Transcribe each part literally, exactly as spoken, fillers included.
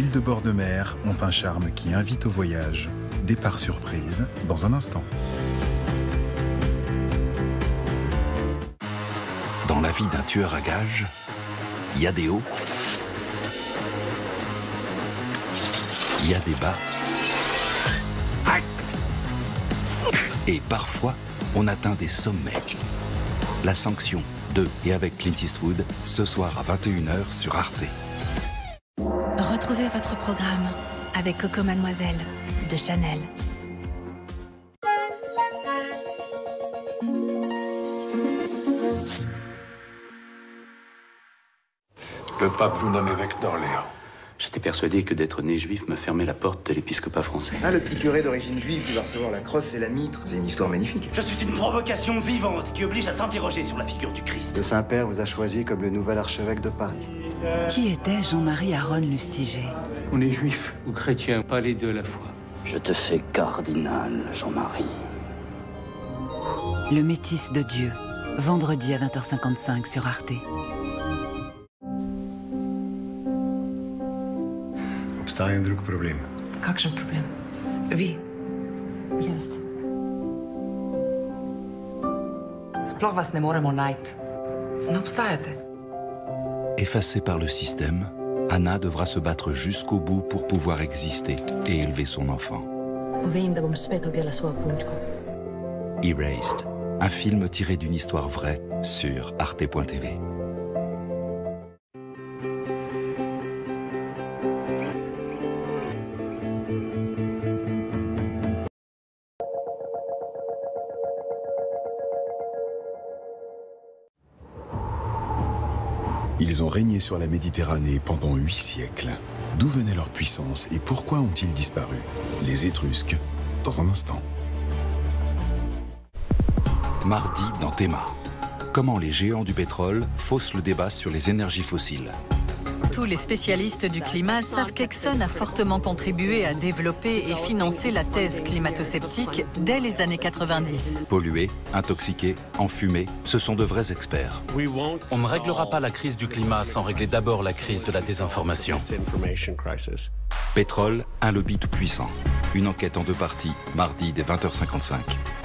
villes de bord de mer ont un charme qui invite au voyage. Départ surprise dans un instant. Dans la vie d'un tueur à gages, il y a des hauts, il y a des bas. Et parfois, on atteint des sommets. La sanction de et avec Clint Eastwood, ce soir à vingt et une heures sur Arte. Retrouvez votre programme avec Coco Mademoiselle de Chanel. Le pape vous nomme évêque d'Orléans. J'étais persuadé que d'être né juif me fermait la porte de l'épiscopat français. Ah, le petit curé d'origine juive qui va recevoir la crosse et la mitre, c'est une histoire magnifique. Je suis une provocation vivante qui oblige à s'interroger sur la figure du Christ. Le Saint-Père vous a choisi comme le nouvel archevêque de Paris. Qui était Jean-Marie Aaron Lustiger? On est juif ou chrétien, pas les deux à la fois. Je te fais cardinal, Jean-Marie. Le métis de Dieu, vendredi à vingt heures cinquante-cinq sur Arte. Obstaje en drug problem. Kakšen problem? Vi. Just. Sploh vas ne moremo najti. Ne obstajate. Effacée par le système, Anna devra se battre jusqu'au bout pour pouvoir exister et élever son enfant. Vem da bom spet objela svojo punčko. Erased, un film tiré d'une histoire vraie sur arte point t v. Ils ont régné sur la Méditerranée pendant huit siècles. D'où venait leur puissance et pourquoi ont-ils disparu? Les Étrusques, dans un instant. Mardi dans Théma. Comment les géants du pétrole faussent le débat sur les énergies fossiles. Tous les spécialistes du climat savent qu'Exxon a fortement contribué à développer et financer la thèse climato-sceptique dès les années quatre-vingt-dix. Pollués, intoxiqués, enfumés, ce sont de vrais experts. On ne réglera pas la crise du climat sans régler d'abord la crise de la désinformation. Pétrole, un lobby tout puissant. Une enquête en deux parties, mardi dès vingt heures cinquante-cinq.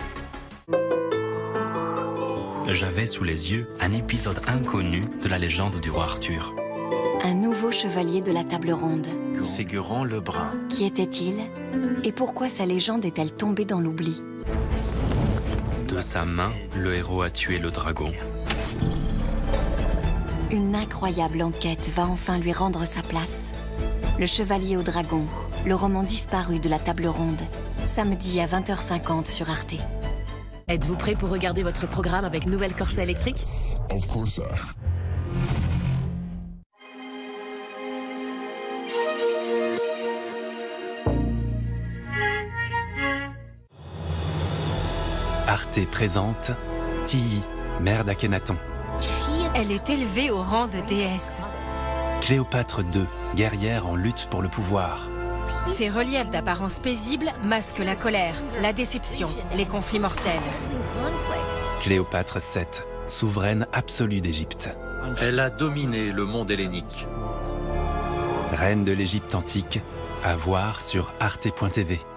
J'avais sous les yeux un épisode inconnu de la légende du roi Arthur. Un nouveau chevalier de la table ronde. Ségurant le Brun. Qui était-il? Et pourquoi sa légende est-elle tombée dans l'oubli? De sa main, le héros a tué le dragon. Une incroyable enquête va enfin lui rendre sa place. Le chevalier au dragon, le roman disparu de la table ronde. Samedi à vingt heures cinquante sur Arte. Êtes-vous prêt pour regarder votre programme avec nouvelle Corsa électrique? Of course. Arte présente Tilly, mère d'Akhenaton. Elle est élevée au rang de déesse. Cléopâtre deux, guerrière en lutte pour le pouvoir. Ses reliefs d'apparence paisible masquent la colère, la déception, les conflits mortels. Cléopâtre sept, souveraine absolue d'Égypte. Elle a dominé le monde hellénique. Reine de l'Égypte antique, à voir sur arte point t v.